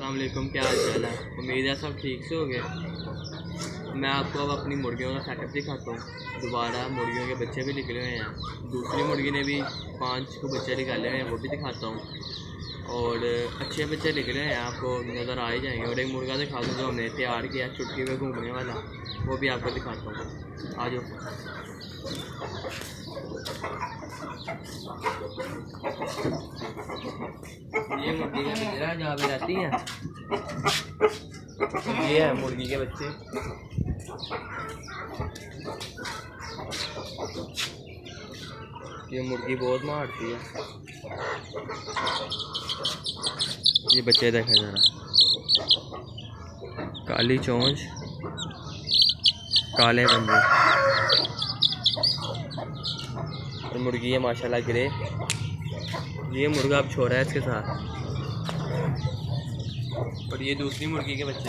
अस्सलाम वालेकुम, क्या हाल चाल है। उम्मीद है सब ठीक से हो गए। मैं आपको अब अपनी मुर्गियों का सेटअप दिखाता हूँ। दोबारा मुर्गियों के बच्चे भी निकले हुए हैं। दूसरी मुर्गी ने भी 5 को बच्चे निकाले हुए हैं, वो भी दिखाता हूँ। और अच्छे बच्चे निकले हैं, आपको नज़र आ ही जाएंगे। और एक मुर्गा दिखा दूँ जो हमने तैयार किया चुटकी में घूमने वाला, वो भी आपको दिखाता हूँ। आ जाओ। ये मुर्गी का पिंजरा है जहाँ पे रहती है। ये है मुर्गी के बच्चे। ये मुर्गी बहुत मारती है। ये बच्चे देखें जरा, काली चोंच, काले पंजे। और मुर्गी है माशाल्लाह ग्रे। ये मुर्गा अब छोड़ा है इसके साथ। और ये दूसरी मुर्गी के बच्चे।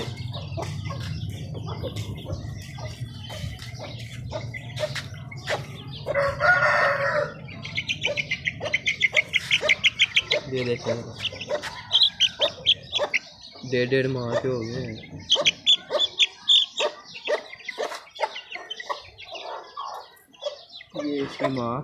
ये देखो 1.5 माह के हो गए हैं। ये इसकी माँ।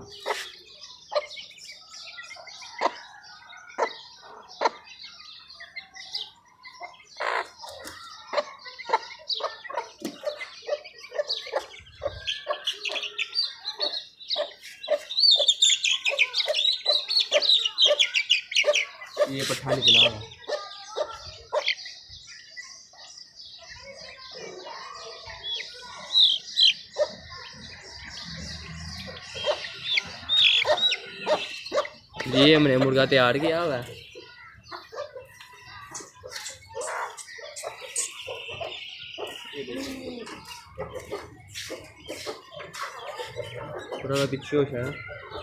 ये पट्ठा निकला है। ये हमने मुर्गा तैयार किया हुआ है। थोड़ा पीछे हो शायद।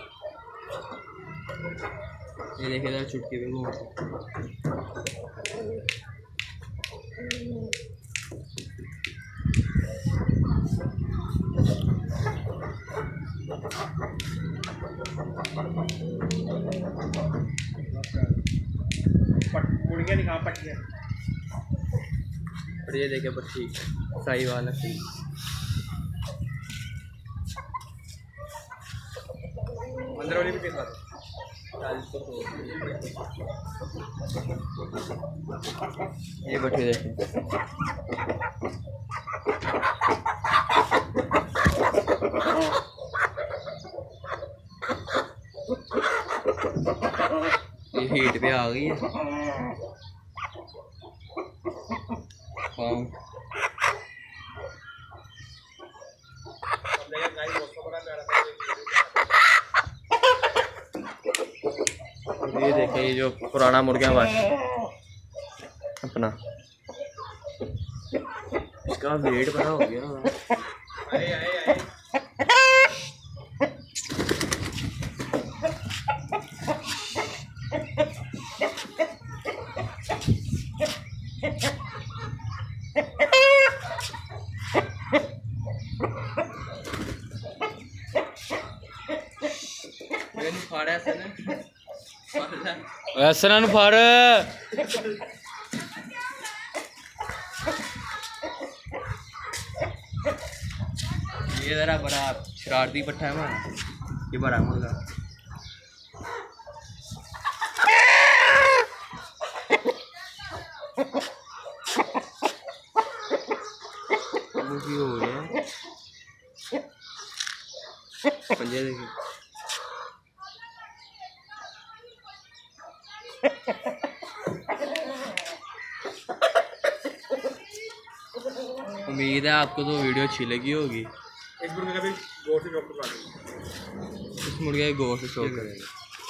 ये देखे जरा चुटकी पे घूम। और ये देखे पट्टी सही वाला सी। अंदर वाली भी दिखा दो। ये बच्चे देखें। ये हीट पे आ गई है। ये देखें, ये जो पुराना मुर्गा बस अपना, इसका वेट बड़ा हो गया। ऐसा ना फाड़। ये जरा बड़ा शरारती पट्टा है हमारा। ये बड़ा मुर्गा। हो गया पंजे देखिए। उम्मीद है आपको तो वीडियो अच्छी लगी होगी। इस मुर्गे का भी गोश्त शौक करेंगे। इस मुर्गे के गोश्त शौक करेंगे।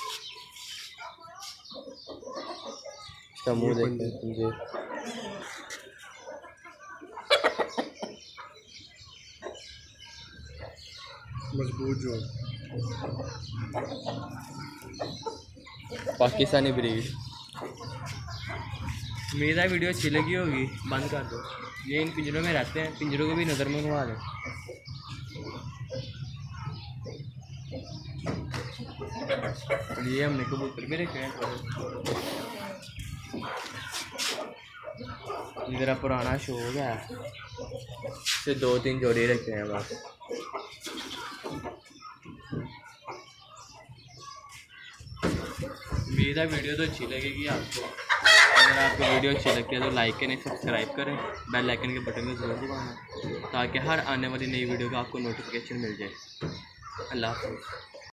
इसका मुँह देखते हैं। मजबूत जो पाकिस्तानी ब्रीड। उम्मीद है वीडियो अच्छी लगी होगी। बंद कर दो। ये इन पिंजरों में रहते हैं, पिंजरों को भी नज़र में घुमा दें। ये हमने कबूतर भी रखे हैं। मेरा पुराना शौक है, से 2-3 जोड़ी रखे हैं बस। उम्मीद है वीडियो तो अच्छी लगेगी आपको। अगर आपको वीडियो अच्छी लगती है तो लाइक करें, सब्सक्राइब करें, बेल आइकन के बटन को ज़रूर दबाना ताकि हर आने वाली नई वीडियो का आपको नोटिफिकेशन मिल जाए। अल्लाह हाफ़िज़।